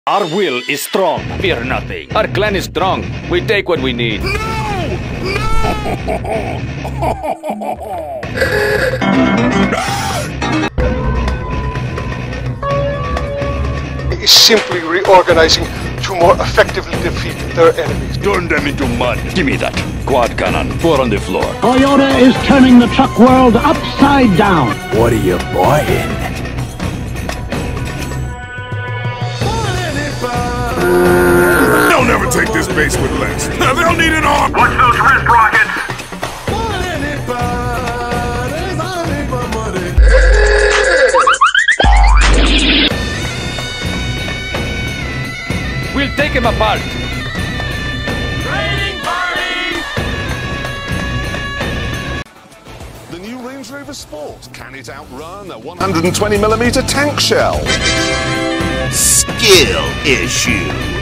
Our will is strong. Fear nothing. Our clan is strong. We take what we need. No! Is simply reorganizing to more effectively defeat their enemies. Turn them into mud. Give me that. Quad cannon. 4 on the floor. Toyota is turning the truck world upside down. What are you buying? They'll never take this base with less. They'll need an arm. Watch those wrist rockets. We'll take him apart. Raiding party! The new Range Rover Sport. Can it outrun a 120mm tank shell? Skill issue.